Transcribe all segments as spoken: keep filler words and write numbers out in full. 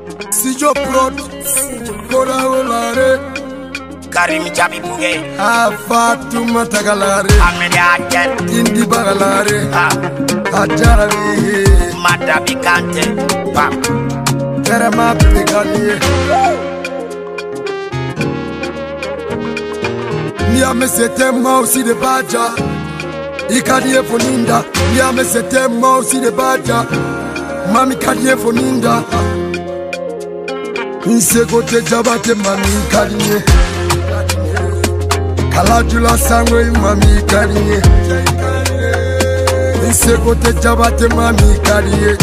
Sijo Prod, Kola Olare, Karim Jabi Bouge, Afatuma Tagalare, Ahmed Akel, Indi Bagalare, Ajarabi, Madabi Kante, Pap, Terama Peganie. Niame c'était moi aussi de Badja, Ikadie Foninda, Niame c'était moi aussi de Badja, Mami Kadie Foninda. Insekote jabate mami kadinye Kalajula sangwe mami kadinye Insekote jabate mami kadinye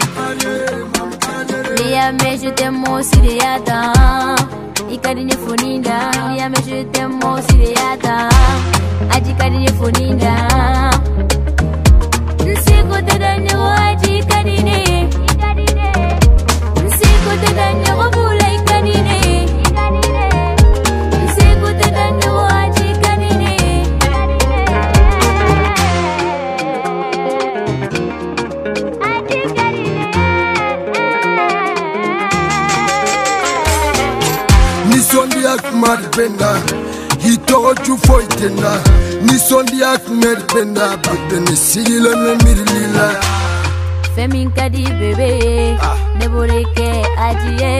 Niame je t'aime aussi de yada Ikadinye foninda Niame je t'aime aussi de yada Aji kadinye foninda Insekote danyo aji kadinye Insekote danyo Nisondi Ahmed Benda, he told you for it na. Nisondi Ahmed Benda, but then the sigila me mirilila. Femin kadi bebe, neboreke adie.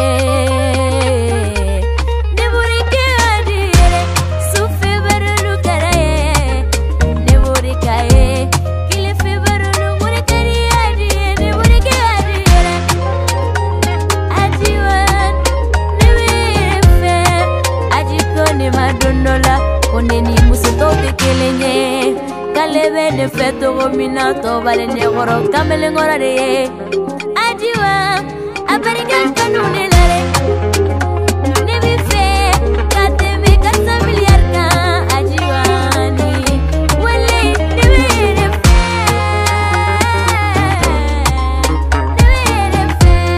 Neboreke adie, souffle barulu karaye. Neboreka e, kile fe barulu murekari adie. Neboreke adie, adiwan, nebefe, adiko ne madonola, oneni musoto kekelenye. Kalebe ne feto gomina to bale ne goro kamele ngora de adiwa abariga kanune lare ne bi fe kate me kata miliar ka adiwa ni wele ne bi ne fe ne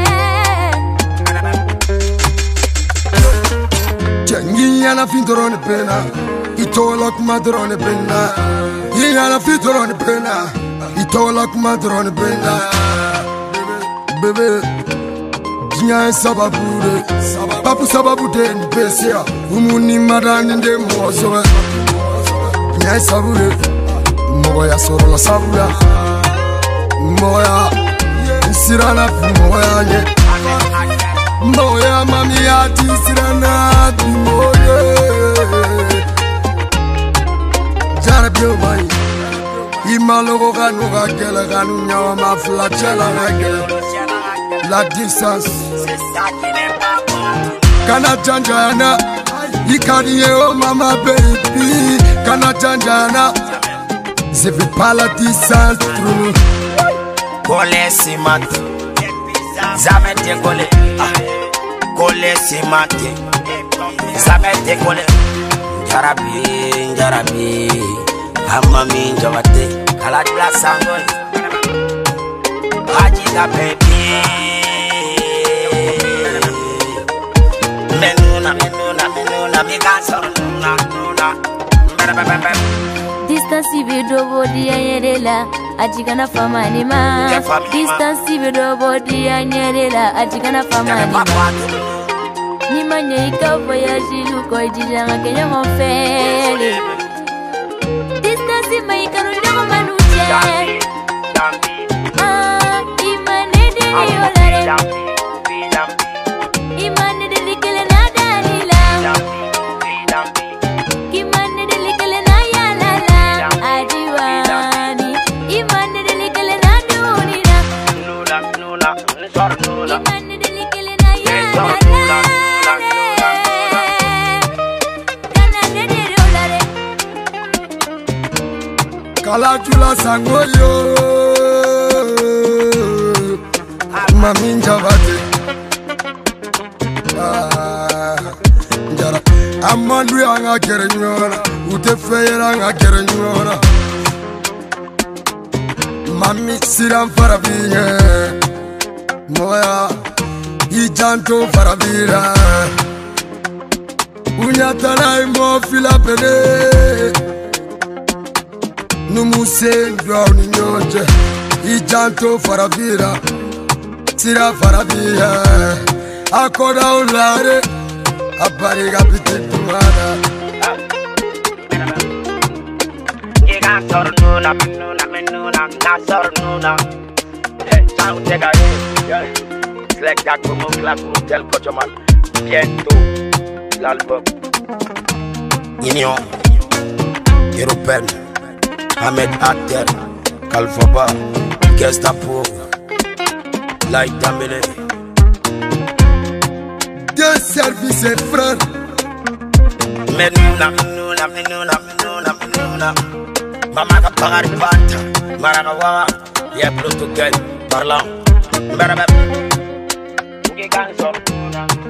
bi ne fe Jangi na findorone pena, itolak madrone pena. Yana fitrone pena, itolak madrone pena. Bebe, jinya sababure, papu sababude npesia, umuni madani nde mozo. Jinya sabure, moya sorola sabura, moya sirana moya nye, moya mami ati sirana moya. Jarabio mai, imalogo ganu gagela ganu nyawa mafla chela gagela. La distance, kana janjana, ikadiye oh mama baby, kana janjana. Je veux pas la distance trop. Kole Simat, Zamete Kole, Kole Simat, Zamete Kole, Jarabi, Jarabi. Hamami Jawate, Kalajula Sangoy, Ajida baby. Menuna, menuna, menuna, migaso, nuna, nuna. Distance video body anyerela, ajigana famani ma. Distance video body anyerela, ajigana famani ma. Ni manye ika voyage luko ijijanga Kenya mofele. Distance mai karuna manuche. Ah, imane de yolare. Imane de likele na dalila. Imane de likele na yalala. Adiwani. Imane de likele na dunina. Nuna, nuna, nuna. Imane de likele na yalala. Kalajula sangoyo, mami njabate. Njara, amandu yanga kerenyora, utefeira yanga kerenyora. Mami siram farabiye, moya ijanto farabira. Unyatana imo fila pene. Numuse ndwa uninyoje, ijanto faravira. Sira Farabia, Akoda Ulare, Abariga Pitimana. Giga Sornuna, Minuna, Minuna, Nasornuna. Hey, sound take a hit. Select that como claco, tell Cochaman. Bientôt, l'album. Union Européenne, Ahmed Ater, Kalfaba, Gestapo. Like Damele. Deux services et frères. Menuna, menuna, menuna, menuna, menuna. Mama ka pagari bata, maragawa, ya Portugal, parlant. Marabe. Uki ganso.